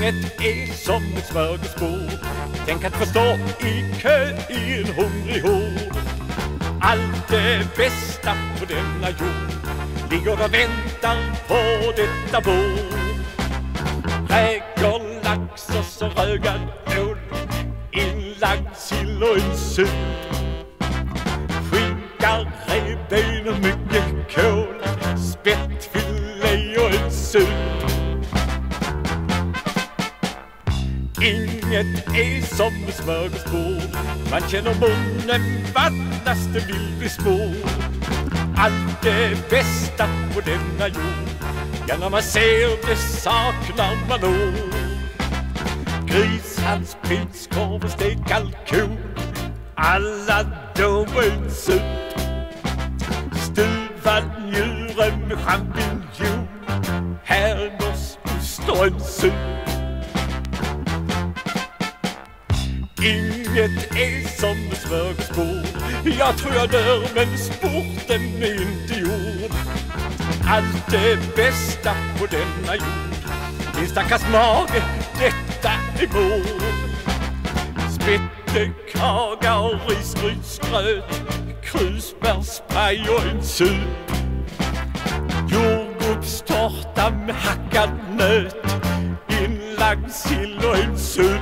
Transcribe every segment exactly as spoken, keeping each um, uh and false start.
Inget är som ett smörgåsbord. Den kan få stå i kö i en hungrig hord. Allt det bästa på denna jord ligger och väntar på detta bord. Räkor, lax och så rögad ål, inlagd sill och en sup. Skinka, revben och mycket kål, spettfilé och en sup. Inget är som ett smörgåsbord. Man känner munnen vattnas, det vill bli smord. Allt det bästa på denna jord, ja, när man ser det saknar man ord. Grishals, prinskorv och stekt kalkon, alla då en sup. Stuvad njure med champinjon, herrgårdsost och en sup. Inget är som ett smörgåsbord. Jag tror jag dör, men sporten är inte gjord. Allt det bästa på denna jord, din stackars mage, detta är bord. Spettekaka och risgrynsgröt, krusbärspaj och en sup. Jordgubbstårta med hackad nöt, inlagd sill och en sup.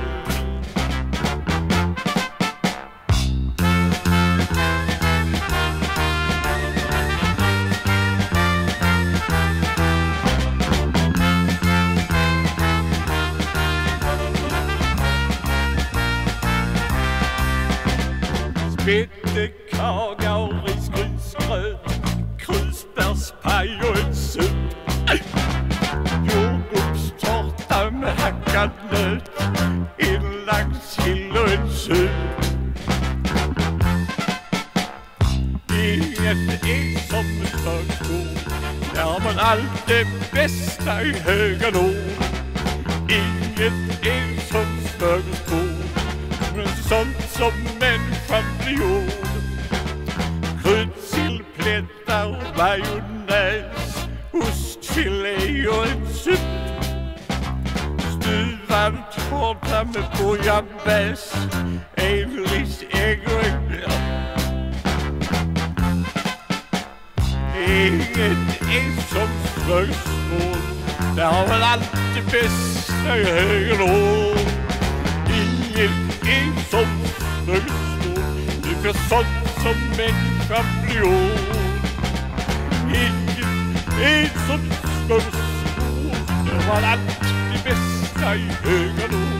Spettekaka och risgrynsgröt, krusbärspaj och en sup. Jordgubbstårta med hackad nöt, inlagd sill och en sup. Inget är som ett smörgåsbord, där har man allt det bästa i höga nord. Inget är som smörgåsbord, men sånt som människan blir gjord. Kryddsillplättar, majonnäs, ostfilé och en sup. Stuvad tårta med bouillabaisse, enris, ägg och en björn. Inget är som smörgåsbord, där har man allt det bästa i höger nord. Inget är som smörgåsbord, det är sånt som människan blir gjord. Inget är som smörgåsbord, där har man allt det bästa i höger nord.